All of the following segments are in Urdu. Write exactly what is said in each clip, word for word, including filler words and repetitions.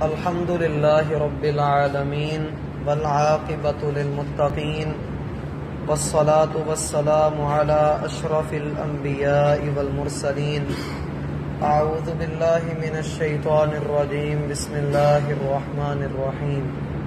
الحمد للہ رب العالمین والعاقبۃ للمتقین والصلاة والسلام علی اشرف الانبیاء والمرسلین اعوذ باللہ من الشیطان الرجیم بسم اللہ الرحمن الرحیم۔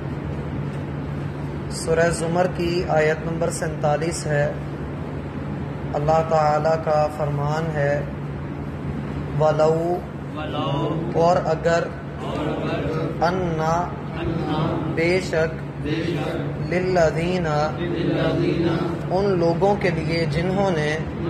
سورہ زمر کی آیت نمبر سینتالیس ہے۔ اللہ تعالی کا فرمان ہے وَلَوْ اور اگر انا بے شک للذین ان لوگوں کے لیے جنہوں نے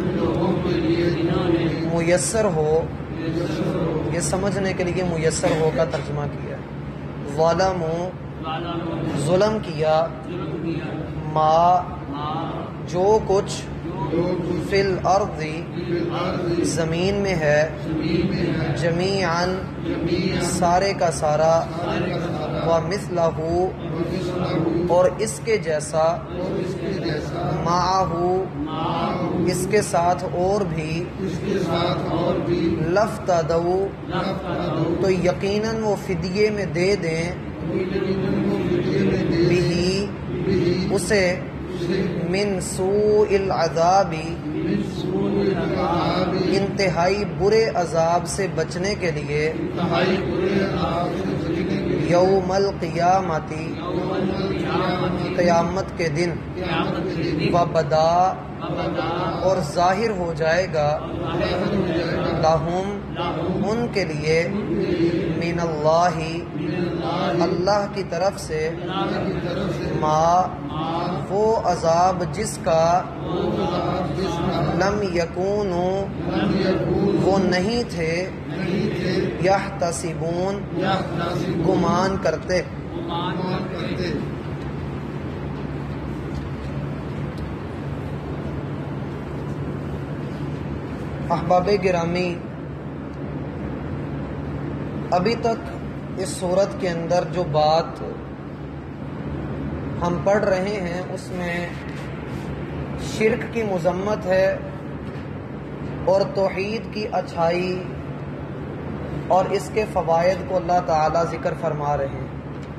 میسر ہو، یہ سمجھنے کے لیے میسر ہو کا ترجمہ کیا، ظلموا ظلم کیا، ما جو کچھ فی الارض زمین میں ہے، جمیعاً سارے کا سارا، ومثلہ اور اس کے جیسا، معہ اس کے ساتھ اور بھی، لافتدوا تو یقیناً وہ فدیے میں دے دیں، بھی اسے، من سوء العذاب انتہائی برے عذاب سے بچنے کے لیے، یوم القیامت قیامت کے دن، وبدا اور ظاہر ہو جائے گا، لہم ان کے لیے، من اللہ اللہ کی طرف سے، ما وہ عذاب جس کا، لم یکونوا وہ نہیں تھے، یحتسبون گمان کرتے۔ احباب گرامی، ابھی تک اس سورت کے اندر جو بات ہم پڑھ رہے ہیں اس میں شرک کی مذمت ہے اور توحید کی اچھائی اور اس کے فوائد کو اللہ تعالی ذکر فرما رہے ہیں۔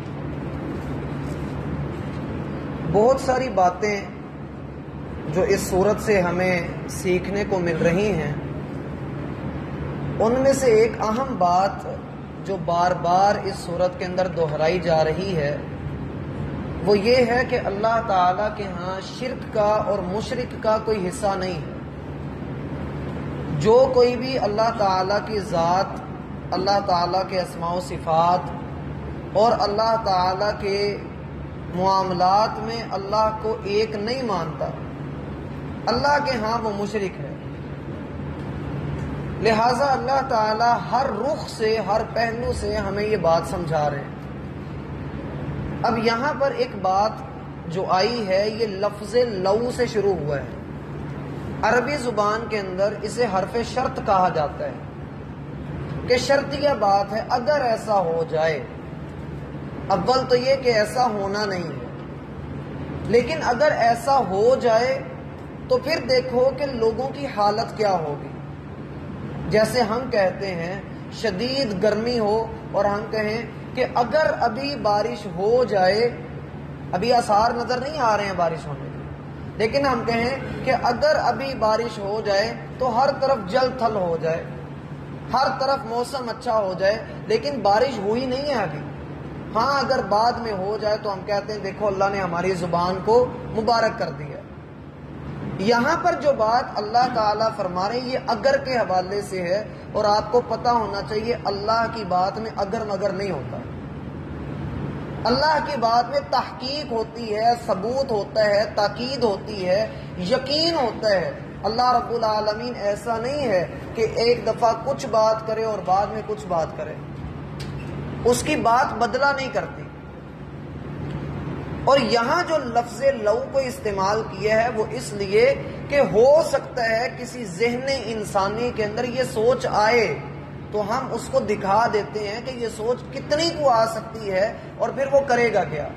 بہت ساری باتیں جو اس سورت سے ہمیں سیکھنے کو مل رہی ہیں، ان میں سے ایک اہم بات جو بار بار اس سورت کے اندر دہرائی جا رہی ہے وہ یہ ہے کہ اللہ تعالیٰ کے ہاں شرک کا اور مشرک کا کوئی حصہ نہیں ہے۔ جو کوئی بھی اللہ تعالیٰ کی ذات، اللہ تعالیٰ کے اسماء و صفات اور اللہ تعالیٰ کے معاملات میں اللہ کو ایک نہیں مانتا، اللہ کے ہاں وہ مشرک ہے۔ لہٰذا اللہ تعالیٰ ہر رخ سے، ہر پہلو سے ہمیں یہ بات سمجھا رہے ہیں۔ اب یہاں پر ایک بات جو آئی ہے یہ لفظ لو سے شروع ہوا ہے۔ عربی زبان کے اندر اسے حرف شرط کہا جاتا ہے کہ شرطیہ بات ہے، اگر ایسا ہو جائے۔ اول تو یہ کہ ایسا ہونا نہیں ہے، لیکن اگر ایسا ہو جائے تو پھر دیکھو کہ لوگوں کی حالت کیا ہوگی۔ جیسے ہم کہتے ہیں شدید گرمی ہو اور ہم کہیں کہ اگر ابھی بارش ہو جائے، ابھی آثار نظر نہیں آ رہے ہیں بارش ہونے کے، لیکن ہم کہیں کہ اگر ابھی بارش ہو جائے تو ہر طرف جل تھل ہو جائے، ہر طرف موسم اچھا ہو جائے، لیکن بارش ہوئی نہیں ہے ابھی۔ ہاں اگر بعد میں ہو جائے تو ہم کہتے ہیں دیکھو اللہ نے ہماری زبان کو مبارک کر دیا۔ یہاں پر جو بات اللہ تعالیٰ فرما رہے ہیں یہ اگر کے حوالے سے ہے، اور آپ کو پتہ ہونا چاہیے اللہ کی بات میں اگر مگر نہیں ہوتا۔ اللہ کی بات میں تحقیق ہوتی ہے، ثبوت ہوتا ہے، تاکید ہوتی ہے، یقین ہوتا ہے۔ اللہ رب العالمین ایسا نہیں ہے کہ ایک دفعہ کچھ بات کرے اور بعد میں کچھ بات کرے، اس کی بات بدلہ نہیں کرتی۔ اور یہاں جو لفظ لو کو استعمال کیا ہے وہ اس لیے کہ ہو سکتا ہے کسی ذہن انسانی کے اندر یہ سوچ آئے تو ہم اس کو دکھا دیتے ہیں کہ یہ سوچ کتنی کو آ سکتی ہے اور پھر وہ کرے گا کیا۔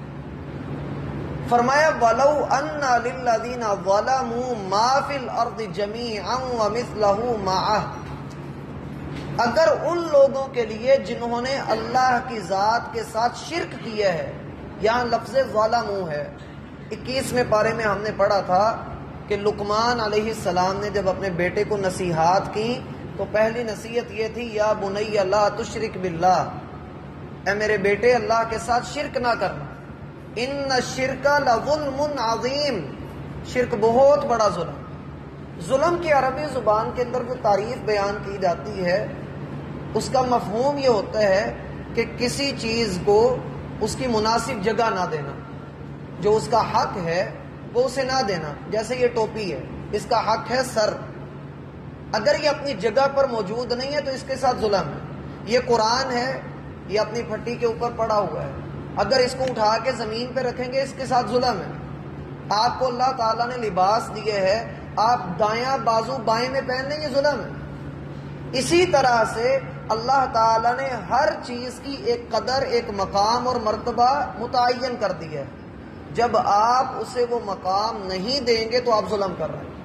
فرمایا وَلَوْ أَنَّ لِلَّذِينَ ظَلَمُوا مَا فِي الْأَرْضِ جَمِيعًا وَمِثْلَهُ مَعَهُ، اگر ان لوگوں کے لیے جنہوں نے اللہ کی ذات کے ساتھ شرک کیا ہے، یہاں لفظ ظالمو ہے، اکیسویں پارے میں ہم نے پڑھا تھا کہ لقمان علیہ السلام نے جب اپنے بیٹے کو نصیحات کی تو پہلی نصیحت یہ تھی یا بنی لا تشرک باللہ، اے میرے بیٹے اللہ کے ساتھ شرک نہ کرنا، ان الشرک لظلم عظیم، شرک بہت بڑا ظلم۔ ظلم کی عربی زبان کے اندر جو تعریف بیان کی جاتی ہے اس کا مفہوم یہ ہوتا ہے کہ کسی چیز کو اس کی مناسب جگہ نہ دینا، جو اس کا حق ہے وہ اسے نہ دینا۔ جیسے یہ ٹوپی ہے، اس کا حق ہے سر، اگر یہ اپنی جگہ پر موجود نہیں ہے تو اس کے ساتھ ظلم ہے۔ یہ قرآن ہے، یہ اپنی پھٹی کے اوپر پڑا ہوا ہے، اگر اس کو اٹھا کے زمین پہ رکھیں گے اس کے ساتھ ظلم ہے۔ آپ کو اللہ تعالیٰ نے لباس دیے ہے، آپ دایاں بازو بائیں میں پہن لیں، یہ ظلم ہے۔ اسی طرح سے اللہ تعالیٰ نے ہر چیز کی ایک قدر، ایک مقام اور مرتبہ متعین کر دی ہے، جب آپ اسے وہ مقام نہیں دیں گے تو آپ ظلم کر رہے ہیں۔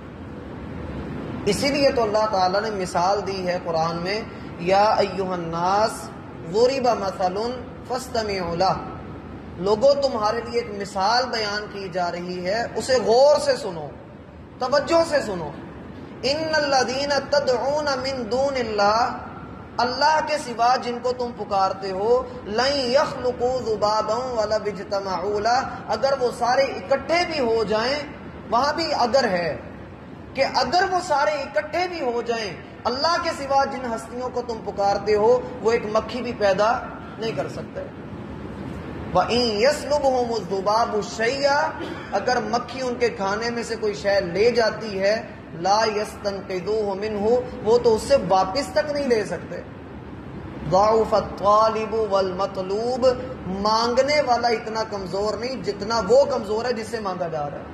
اسی لیے تو اللہ تعالیٰ نے مثال دی ہے قرآن میں، یا ایھا الناس ضرب مثل فاستمعوا لہ، لوگوں تمہارے لیے ایک مثال بیان کی جا رہی ہے، اسے غور سے سنو، توجہ سے سنو۔ ان الذین تدعون من دون اللہ، اللہ کے سوا جن کو تم پکارتے ہو، لن یخلقوا ذبابا ولو اجتمعوا لہ، اگر وہ سارے اکٹھے بھی ہو جائیں، وہاں بھی اگر ہے کہ اگر وہ سارے اکٹھے بھی ہو جائیں، اللہ کے سوا جن ہستیوں کو تم پکارتے ہو وہ ایک مکھی بھی پیدا نہیں کر سکتے۔ وَإِن يَسْلُبْهُمُ الذُّبَابُ شَيْئًا، اگر مکھی ان کے کھانے میں سے کوئی شے لے جاتی ہے، لا يستنقذوه منه، وہ تو اس سے واپس تک نہیں لے سکتے۔ ضعف الطالب والمطلوب، مانگنے والا اتنا کمزور نہیں جتنا وہ کمزور ہے جس سے مانگا جا رہا ہے۔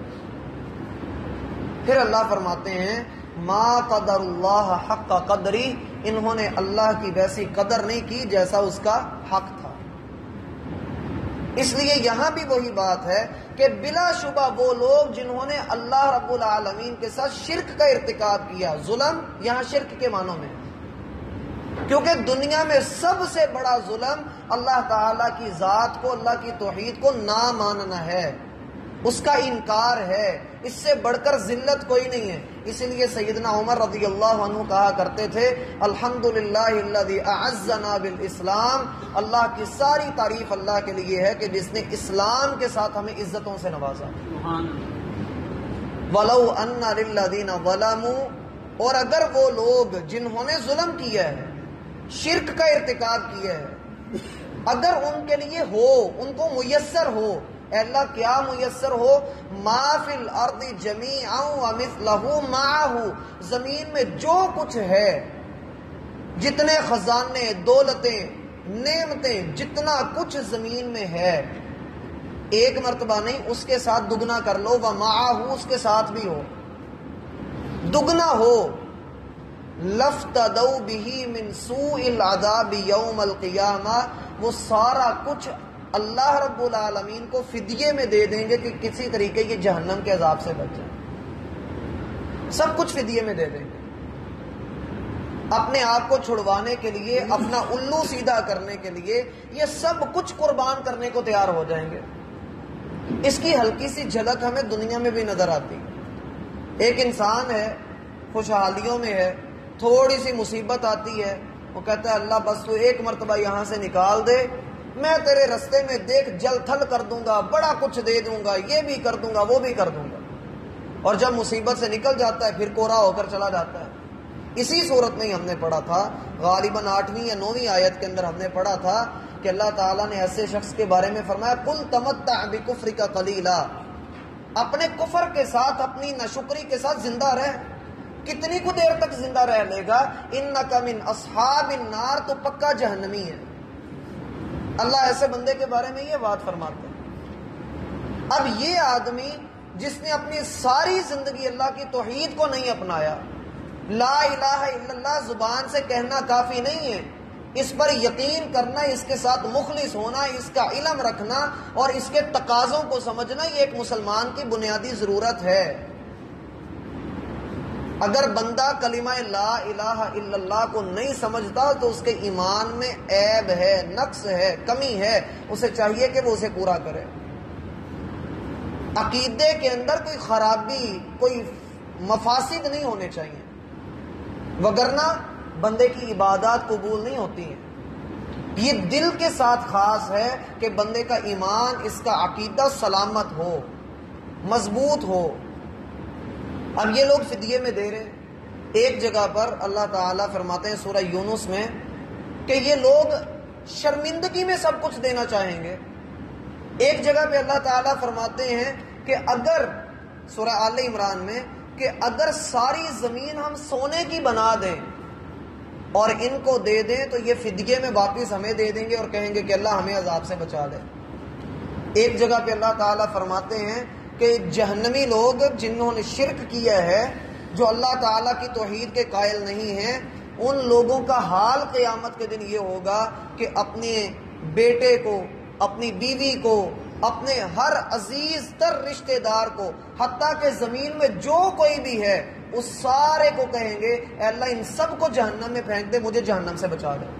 پھر اللہ فرماتے ہیں ما قدر اللہ حق قدری، انہوں نے اللہ کی ویسی قدر نہیں کی جیسا اس کا حق تھا۔ اس لیے یہاں بھی وہی بات ہے کہ بلا شبہ وہ لوگ جنہوں نے اللہ رب العالمین کے ساتھ شرک کا ارتکاب کیا، ظلم یہاں شرک کے معنوں میں، کیونکہ دنیا میں سب سے بڑا ظلم اللہ تعالیٰ کی ذات کو، اللہ کی توحید کو نہ ماننا ہے، اس کا انکار ہے، اس سے بڑھ کر ذلت کوئی نہیں ہے۔ اسی لیے سیدنا عمر رضی اللہ عنہ کہا کرتے تھے الحمدللہ الذی اعزنا بالاسلام، اللہ کی ساری تعریف اللہ کے لیے ہے کہ جس نے اسلام کے ساتھ ہمیں عزتوں سے نوازا۔ وَلَوْ أَنَّ لِلَّذِينَ ظَلَمُوا، اور اگر وہ لوگ جنہوں نے ظلم کیا ہے، شرک کا ارتکاب کیا ہے، اگر ان کے لیے ہو، ان کو میسر ہو، اے اللہ کیا میسر ہو، ما فی الارض جمیعا ومثلہ معہ، زمین میں جو کچھ ہے، جتنے خزانے، دولتیں، نعمتیں، جتنا کچھ زمین میں ہے، ایک مرتبہ نہیں، اس کے ساتھ دگنا کر لو، ومعہ، اس کے ساتھ بھی ہو، دگنا ہو، لفتدوا بہ من سوء العذاب یوم القیامہ، وہ سارا کچھ اللہ رب العالمین کو فدیے میں دے دیں گے کہ کسی طریقے کی جہنم کے عذاب سے بچ جائیں، سب کچھ فدیے میں دے دیں گے، اپنے آپ کو چھڑوانے کے لیے، اپنا الو سیدھا کرنے کے لیے یہ سب کچھ قربان کرنے کو تیار ہو جائیں گے۔ اس کی ہلکی سی جھلک ہمیں دنیا میں بھی نظر آتی ہے۔ ایک انسان ہے، خوشحالیوں میں ہے، تھوڑی سی مصیبت آتی ہے، وہ کہتا ہے اللہ بس تو ایک مرتبہ یہاں سے نکال دے، میں تیرے رستے میں دیکھ جل تھل کر دوں گا، بڑا کچھ دے دوں گا، یہ بھی کر دوں گا، وہ بھی کر دوں گا، اور جب مصیبت سے نکل جاتا ہے پھر کوڑا ہو کر چلا جاتا ہے۔ اسی صورت میں ہی ہم نے پڑھا تھا، غالباً آٹھویں یا نویں آیت کے اندر ہم نے پڑھا تھا کہ اللہ تعالیٰ نے ایسے شخص کے بارے میں فرمایا قُلْ تَمَتَّعْ بِكُفْرِكَ قَلِيلًا، اپنے کفر کے ساتھ، اپنی ناشکری کے ساتھ زندہ رہ، کتنی کو دیر تک زندہ رہ لے گا، اِنَّكَ مِنْ أَصْحَابِ النَّارِ، تو پکا جہنمی ہے۔ اللہ ایسے بندے کے بارے میں یہ بات فرماتے ہیں۔ اب یہ آدمی جس نے اپنی ساری زندگی اللہ کی توحید کو نہیں اپنایا، لا الہ الا اللہ زبان سے کہنا کافی نہیں ہے، اس پر یقین کرنا، اس کے ساتھ مخلص ہونا، اس کا علم رکھنا اور اس کے تقاضوں کو سمجھنا، یہ ایک مسلمان کی بنیادی ضرورت ہے۔ اگر بندہ کلمہ لا الہ الا اللہ کو نہیں سمجھتا تو اس کے ایمان میں عیب ہے، نقص ہے، کمی ہے، اسے چاہیے کہ وہ اسے پورا کرے۔ عقیدے کے اندر کوئی خرابی، کوئی مفاسد نہیں ہونے چاہیے، وگرنہ بندے کی عبادات قبول نہیں ہوتی ہیں۔ یہ دل کے ساتھ خاص ہے کہ بندے کا ایمان، اس کا عقیدہ سلامت ہو، مضبوط ہو۔ اب یہ لوگ فدیے میں دے رہے، ایک جگہ پر اللہ تعالیٰ فرماتے ہیں سورہ یونس میں کہ یہ لوگ شرمندگی میں سب کچھ دینا چاہیں گے۔ ایک جگہ پہ اللہ تعالیٰ فرماتے ہیں کہ اگر سورہ آل عمران میں کہ اگر ساری زمین ہم سونے کی بنا دیں اور ان کو دے دیں تو یہ فدیے میں واپس ہمیں دے دیں گے اور کہیں گے کہ اللہ ہمیں عذاب سے بچا دے۔ ایک جگہ پہ اللہ تعالیٰ فرماتے ہیں کہ جہنمی لوگ جنہوں نے شرک کیا ہے، جو اللہ تعالیٰ کی توحید کے قائل نہیں ہیں، ان لوگوں کا حال قیامت کے دن یہ ہوگا کہ اپنے بیٹے کو، اپنی بیوی کو، اپنے ہر عزیز تر رشتہ دار کو، حتیٰ کہ زمین میں جو کوئی بھی ہے، اس سارے کو کہیں گے اے اللہ ان سب کو جہنم میں پھینک دے، مجھے جہنم سے بچا دے۔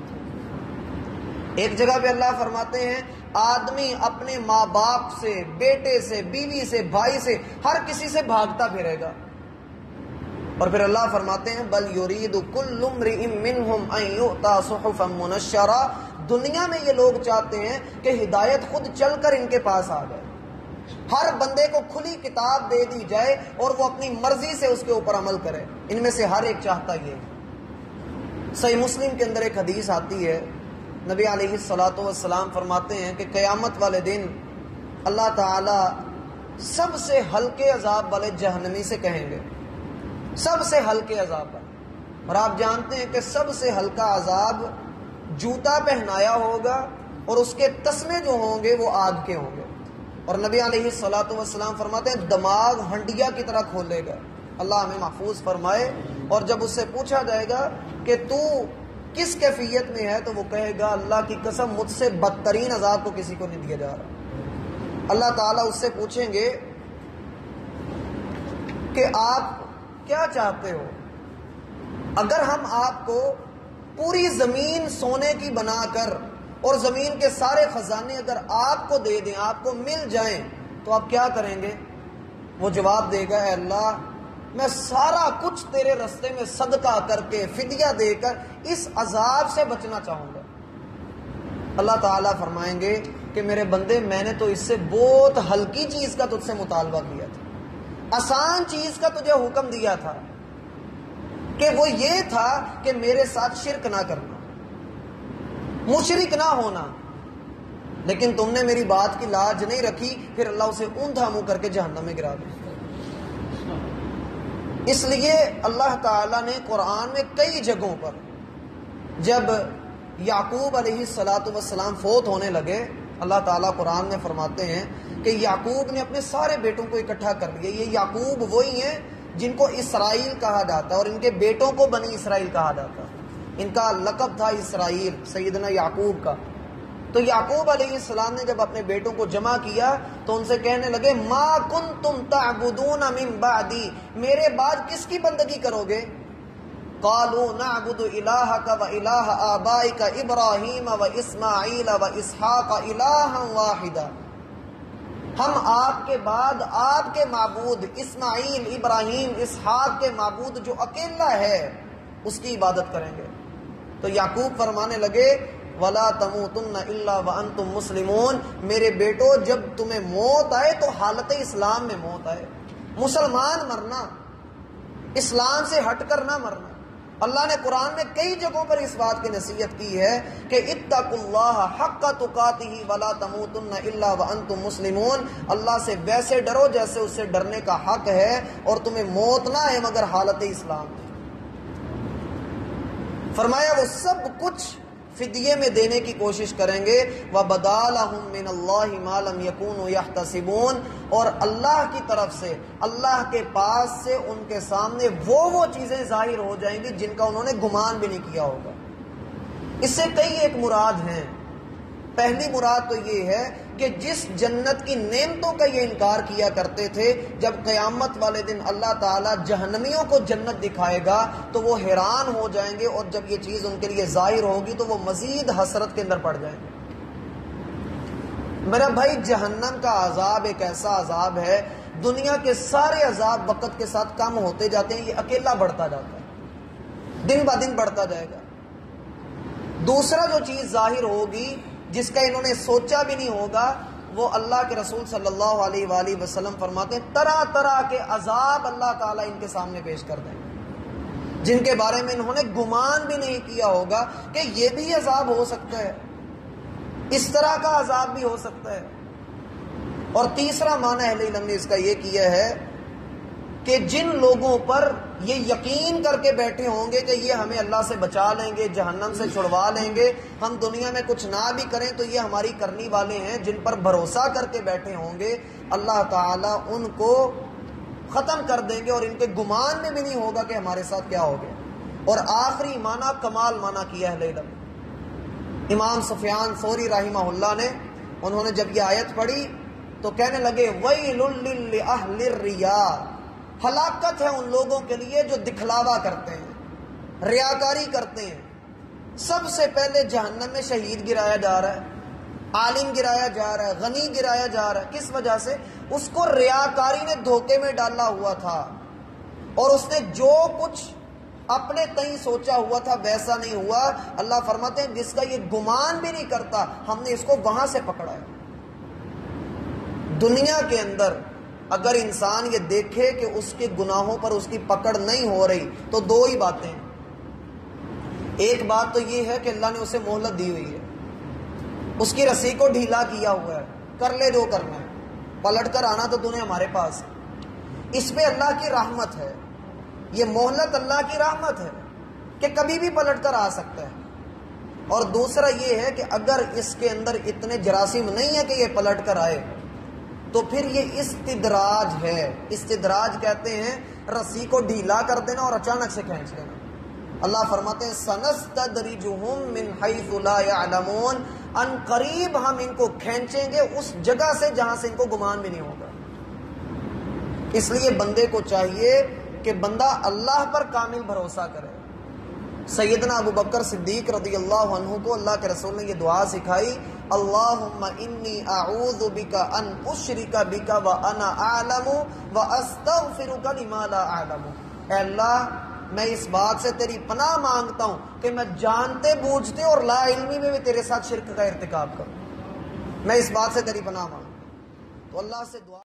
ایک جگہ پہ اللہ فرماتے ہیں آدمی اپنے ماں باپ سے، بیٹے سے، بیوی سے، بھائی سے، ہر کسی سے بھاگتا پھرے گا۔ اور پھر اللہ فرماتے ہیں بل یرید کل امرئ منہم ان یؤتی صحفا منشرہ، دنیا میں یہ لوگ چاہتے ہیں کہ ہدایت خود چل کر ان کے پاس آ جائے، ہر بندے کو کھلی کتاب دے دی جائے اور وہ اپنی مرضی سے اس کے اوپر عمل کرے۔ ان میں سے ہر ایک چاہتا یہ ہے۔ صحیح مسلم کے اندر ایک حدیث آتی ہے، نبی علیہ الصلوۃ والسلام فرماتے ہیں کہ قیامت والے دن اللہ تعالی سب سے ہلکے عذاب والے جہنمی سے کہیں گے، سب سے ہلکے عذاب والے، اور آپ جانتے ہیں کہ سب سے ہلکا عذاب جوتا پہنایا ہوگا اور اس کے تسمے جو ہوں گے وہ آگ کے ہوں گے۔ اور نبی علیہ الصلوۃ والسلام فرماتے ہیں دماغ ہنڈیا کی طرح کھولے گا، اللہ ہمیں محفوظ فرمائے۔ اور جب اس سے پوچھا جائے گا کہ تو کس کیفیت میں ہے تو وہ کہے گا اللہ کی قسم مجھ سے بدترین عذاب کو کسی کو نہیں دیا جا رہا۔ اللہ تعالیٰ اس سے پوچھیں گے کہ آپ کیا چاہتے ہو؟ اگر ہم آپ کو پوری زمین سونے کی بنا کر اور زمین کے سارے خزانے اگر آپ کو دے دیں، آپ کو مل جائیں تو آپ کیا کریں گے؟ وہ جواب دے گا اے اللہ میں سارا کچھ تیرے رستے میں صدقہ کر کے، فدیہ دے کر اس عذاب سے بچنا چاہوں گا۔ اللہ تعالیٰ فرمائیں گے کہ میرے بندے میں نے تو اس سے بہت ہلکی چیز کا تجھ سے مطالبہ کیا تھا، آسان چیز کا تجھے حکم دیا تھا کہ وہ یہ تھا کہ میرے ساتھ شرک نہ کرنا، مشرک نہ ہونا، لیکن تم نے میری بات کی لاج نہیں رکھی، پھر اللہ اسے اوندھا منہ کر کے جہنم میں گرا دیا۔ اس لیے اللہ تعالیٰ نے قرآن میں کئی جگہوں پر جب یعقوب علیہ الصلاۃ والسلام فوت ہونے لگے، اللہ تعالیٰ قرآن میں فرماتے ہیں کہ یعقوب نے اپنے سارے بیٹوں کو اکٹھا کر لیا۔ یہ یعقوب وہی ہیں جن کو اسرائیل کہا جاتا ہے اور ان کے بیٹوں کو بنی اسرائیل کہا جاتا ہے، ان کا لقب تھا اسرائیل، سیدنا یعقوب کا۔ تو یعقوب علیہ السلام نے جب اپنے بیٹوں کو جمع کیا تو ان سے کہنے لگے ما کنتم تعبدون من بعدی، میرے بعد کس کی بندگی کرو گے؟ قالوا نعبد الہک و الہ آبائک ابراہیم و اسماعیل و اسحاق الہا واحدا، ہم آپ کے بعد آپ کے معبود اسماعیل، ابراہیم، اسحاق کے معبود جو اکیلا ہے اس کی عبادت کریں گے۔ تو یعقوب فرمانے لگے وَلَا تَمُوتُنَّ إِلَّا وَأَنْتُمْ مُسْلِمُونَ، میرے بیٹو جب تمہیں موت آئے تو حالت اسلام میں موت آئے، مسلمان مرنا، اسلام سے ہٹ کر نہ مرنا۔ اللہ نے قرآن میں کئی جگہوں پر اس بات کی نصیحت کی ہے کہ اتقوا اللہ حق تقاتہ ولا تموتن الا وانتم مسلمون، اللہ سے ویسے ڈرو جیسے اس سے ڈرنے کا حق ہے، اور تمہیں موت نہ ہے مگر حالت اسلام میں۔ فرمایا وہ سب کچھ فدیے میں دینے کی کوشش کریں گے، وَبَدَا لَهُم مِّنَ اللَّهِ مَا لَمْ يَكُونُوا يَحْتَسِبُونَ، اور اللہ کی طرف سے، اللہ کے پاس سے ان کے سامنے وہ وہ چیزیں ظاہر ہو جائیں گی جن کا انہوں نے گمان بھی نہیں کیا ہوگا۔ اس سے کئی ایک مراد ہیں، پہلی مراد تو یہ ہے کہ جس جنت کی نعمتوں کا یہ انکار کیا کرتے تھے، جب قیامت والے دن اللہ تعالیٰ جہنمیوں کو جنت دکھائے گا تو وہ حیران ہو جائیں گے، اور جب یہ چیز ان کے لیے ظاہر ہوگی تو وہ مزید حسرت کے اندر پڑ جائیں گے۔ میرا بھائی، جہنم کا عذاب ایک ایسا عذاب ہے، دنیا کے سارے عذاب وقت کے ساتھ کم ہوتے جاتے ہیں، یہ اکیلا بڑھتا جاتا ہے، دن با دن بڑھتا جائے گا۔ دوسرا جو چیز ظاہر ہوگی جس کا انہوں نے سوچا بھی نہیں ہوگا، وہ اللہ کے رسول صلی اللہ علیہ وآلہ وسلم فرماتے ہیں طرح طرح کے عذاب اللہ تعالیٰ ان کے سامنے پیش کر دیں گے، جن کے بارے میں انہوں نے گمان بھی نہیں کیا ہوگا کہ یہ بھی عذاب ہو سکتا ہے، اس طرح کا عذاب بھی ہو سکتا ہے۔ اور تیسرا معنی اہل علم نے اس کا یہ کیا ہے کہ جن لوگوں پر یہ یقین کر کے بیٹھے ہوں گے کہ یہ ہمیں اللہ سے بچا لیں گے، جہنم سے چھڑوا لیں گے، ہم دنیا میں کچھ نہ بھی کریں تو یہ ہماری کرنی والے ہیں، جن پر بھروسہ کر کے بیٹھے ہوں گے، اللہ تعالیٰ ان کو ختم کر دیں گے، اور ان کے گمان میں بھی نہیں ہوگا کہ ہمارے ساتھ کیا ہو گیا۔ اور آخری معنی کمال معنی کیا اہل علم، امام سفیان ثوری رحمہ اللہ نے، انہوں نے جب یہ آیت پڑھی تو کہنے لگے ویل لأہل الریا، ہلاکت ہے ان لوگوں کے لیے جو دکھلاوا کرتے ہیں، ریاکاری کرتے ہیں۔ سب سے پہلے جہنم میں شہید گرایا جا رہا ہے، عالم گرایا جا رہا ہے، غنی گرایا جا رہا ہے، کس وجہ سے؟ اس کو ریاکاری نے دھوکے میں ڈالا ہوا تھا، اور اس نے جو کچھ اپنے تئیں سوچا ہوا تھا ویسا نہیں ہوا۔ اللہ فرماتے ہیں جس کا یہ گمان بھی نہیں کرتا، ہم نے اس کو وہاں سے پکڑا ہے۔ دنیا کے اندر اگر انسان یہ دیکھے کہ اس کے گناہوں پر اس کی پکڑ نہیں ہو رہی تو دو ہی باتیں ہیں۔ ایک بات تو یہ ہے کہ اللہ نے اسے مہلت دی ہوئی ہے، اس کی رسی کو ڈھیلا کیا ہوا ہے، کر لے جو کرنا ہے، پلٹ کر آنا تو تُو نے ہمارے پاس ہے۔ اس پہ اللہ کی رحمت ہے، یہ مہلت اللہ کی رحمت ہے کہ کبھی بھی پلٹ کر آ سکتا ہے۔ اور دوسرا یہ ہے کہ اگر اس کے اندر اتنے جراثیم نہیں ہے کہ یہ پلٹ کر آئے تو پھر یہ استدراج ہے۔ استدراج کہتے ہیں رسی کو ڈھیلا کر دینا اور اچانک سے کھینچ لینا۔ اللہ فرماتے ہیں سنستدرجہم من حیث لا یعلمون، ان قریب ہم ان کو کھینچیں گے اس جگہ سے جہاں سے ان کو گمان بھی نہیں ہوگا۔ اس لیے بندے کو چاہیے کہ بندہ اللہ پر کامل بھروسہ کرے۔ سیدنا ابو بکر صدیق رضی اللہ عنہ کو اللہ کے رسول نے یہ دعا سکھائی، اللہم انی اعوذ بک ان اشرک بک وانا اعلم واستغفرک لما لا اعلم۔ اے اللہ، میں اس بات سے تیری پناہ مانگتا ہوں کہ میں جانتے بوجھتے اور لا علمی میں بھی تیرے ساتھ شرک کا ارتکاب کروں، میں اس بات سے تیری پناہ مانگتا ہوں۔ تو اللہ سے دعا